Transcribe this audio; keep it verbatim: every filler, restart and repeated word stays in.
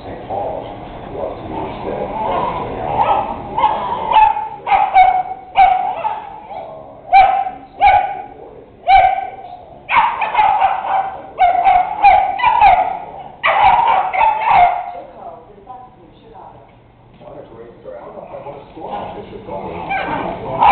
Saint Paul's love to use that. What a great story. I don't know if I want to score on Bishop going.